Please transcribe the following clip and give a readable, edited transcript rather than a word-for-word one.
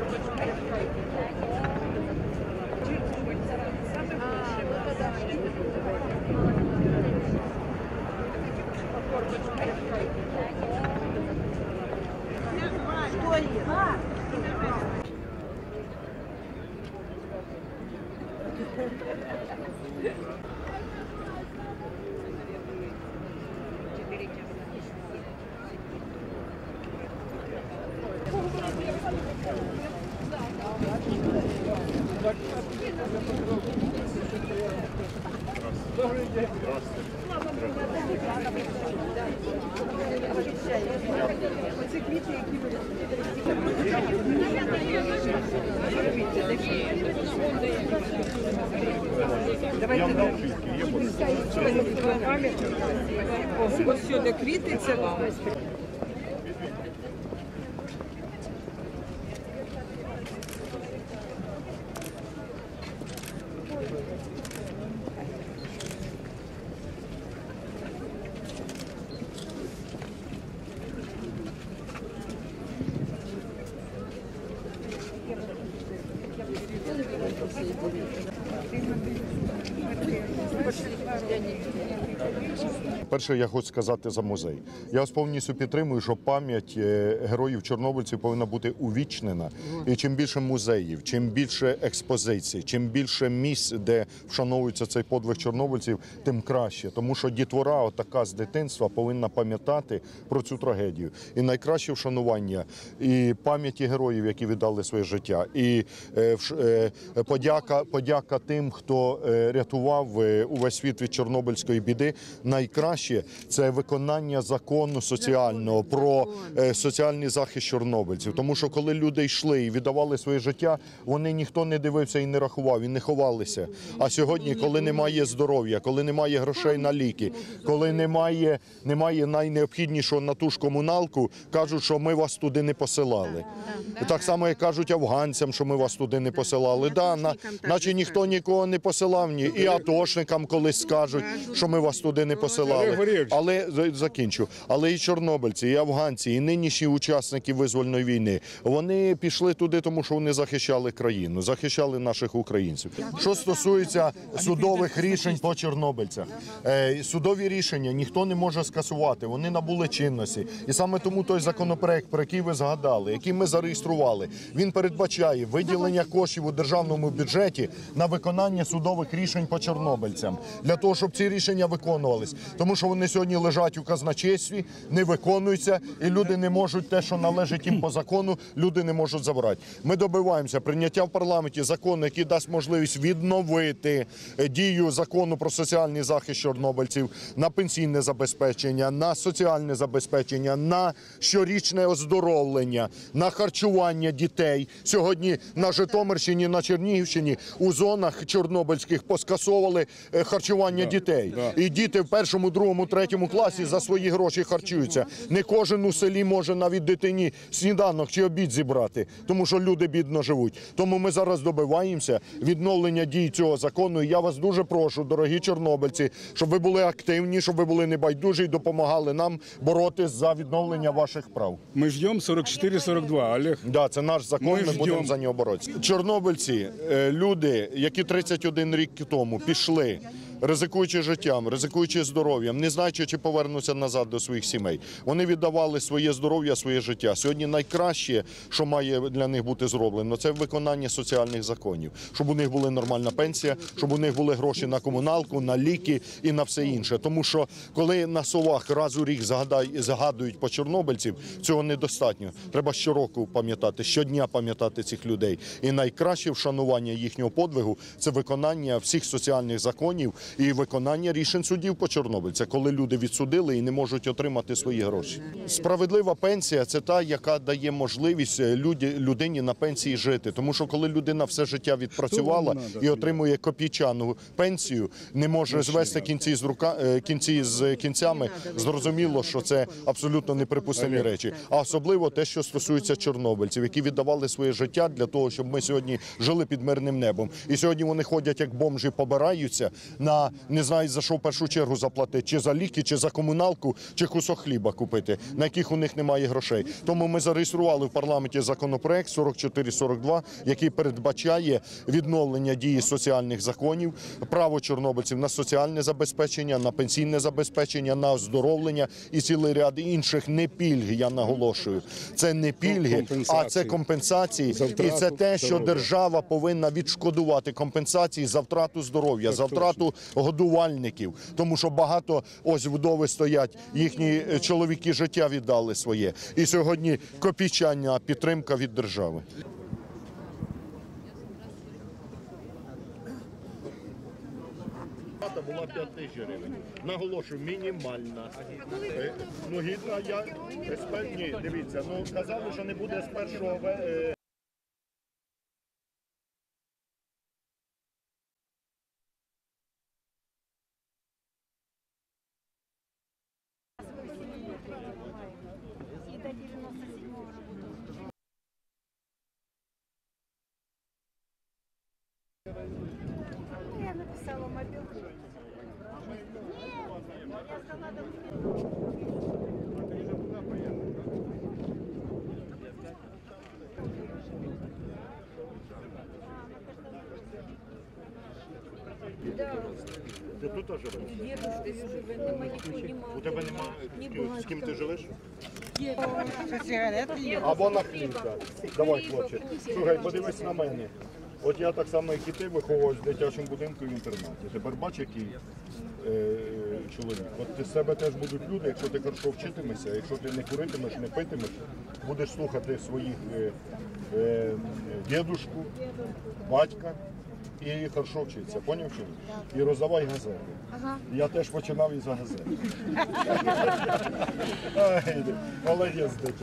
Ось сюди квіти, це вам. Перше, я хочу сказати за музей. Я вас повністю підтримую, що пам'ять героїв-чорнобильців повинна бути увічнена. І чим більше музеїв, чим більше експозицій, чим більше місць, де вшановується цей подвиг чорнобильців, тим краще. Тому що дітвора, отака з дитинства, повинна пам'ятати про цю трагедію. І найкраще вшанування і пам'яті героїв, які віддали своє життя, і подяка тим, хто рятував увесь світ від чорнобильської біди. Найкраще це виконання закону соціального про соціальний захист чорнобильців. Тому що коли люди йшли і віддавали своє життя, вони ніхто не дивився і не рахував, і не ховалися. А сьогодні, коли немає здоров'я, коли немає грошей на ліки, коли немає найнеобхіднішого на ту ж комуналку, кажуть, що ми вас туди не посилали. Так само, як кажуть афганцям, що ми вас туди не посилали. Наче ніхто нікого не посилав, і атошникам колись скажуть, що ми вас туди не посилали. Але закінчу. Але і чорнобильці, і афганці, і нинішні учасники визвольної війни, вони пішли туди, тому що вони захищали країну, захищали наших українців. Що стосується судових рішень по чорнобильцях, судові рішення ніхто не може скасувати, вони набули чинності. І саме тому той законопроект, про який ви згадали, який ми зареєстрували, він передбачає виділення коштів у державному бюджеті на виконання судових рішень по чорнобильцям, для того, щоб ці рішення виконувались. Тому що вони сьогодні лежать у казначействі, не виконуються, і люди не можуть те, що належить їм по закону, люди не можуть забрати. Ми добиваємося прийняття в парламенті закону, який дасть можливість відновити дію закону про соціальний захист чорнобильців, на пенсійне забезпечення, на соціальне забезпечення, на щорічне оздоровлення, на харчування дітей. Сьогодні на Житомирщині, на Чернігівщині у зонах чорнобильських поскасовували харчування дітей. І діти в першому, другому, третьому класі за свої гроші харчуються. Не кожен у селі може навіть дитині сніданок чи обід зібрати, тому що люди бідно живуть. Тому ми зараз добиваємося відновлення дій цього закону. І я вас дуже прошу, дорогі чорнобильці, щоб ви були активні, щоб ви були небайдужі і допомагали нам боротися за відновлення ваших прав. Ми ждемо 44-42, Олег. Да, це наш закон, ми будемо за нього боротися. Чорнобильці, люди, які 31 рік тому пішли, ризикуючи життям, ризикуючи здоров'ям, не знаючи, чи повернуться назад до своїх сімей. Вони віддавали своє здоров'я, своє життя. Сьогодні найкраще, що має для них бути зроблено, це виконання соціальних законів. Щоб у них була нормальна пенсія, щоб у них були гроші на комуналку, на ліки і на все інше. Тому що, коли на словах раз у рік згадують по чорнобильців, цього недостатньо. Треба щороку пам'ятати, щодня пам'ятати цих людей. І найкраще вшанування їхнього подвигу – це виконання всіх соціальних законів і виконання рішень судів по чорнобильцях, коли люди відсудили і не можуть отримати свої гроші. Справедлива пенсія – це та, яка дає можливість людині на пенсії жити. Тому що коли людина все життя відпрацювала і отримує копійчану пенсію, не може звести кінці з кінцями, зрозуміло, що це абсолютно неприпустимі речі. А особливо те, що стосується чорнобильців, які віддавали своє життя для того, щоб ми сьогодні жили під мирним небом. І сьогодні вони ходять як бомжі, побираються на не знають, за що в першу чергу заплатити, чи за ліки, чи за комуналку, чи кусок хліба купити, на яких у них немає грошей. Тому ми зареєстрували в парламенті законопроект 4442, який передбачає відновлення дії соціальних законів, право чорнобильців на соціальне забезпечення, на пенсійне забезпечення, на оздоровлення і цілий ряд інших не пільг, я наголошую. Це не пільги, а це компенсації. І це те, що держава повинна відшкодувати компенсації за втрату здоров'я, за втрату годувальників. Тому що багато ось вдови стоять, їхні чоловіки життя віддали своє. І сьогодні копійчана підтримка від держави. Була 5 тисяч гривень. Наголошую, мінімальна. Ну, гідна, ні, дивіться, ну, казали, що не буде з 1 Я написала мобилку. Ти тут теж живеш? Дедушка живе, нема нікого, нема. У тебе немає? З ким ти живеш? Сигарети є. Або на хліб, так. Давай, хлопче. Слухай, подивись на мене. От я так само, як і ти, виховувався в дитячому будинку і в інтернаті. Тепер бач, який чоловік. От ти з себе теж будуть люди, якщо ти хорошо вчитимешся, якщо ти не куритимеш, не питимеш, будеш слухати своїх дідушку, батька і хорошо вчитися. Поняв, чоловік? І роздавай газети. Я теж починав із газети. Молодець, дитя.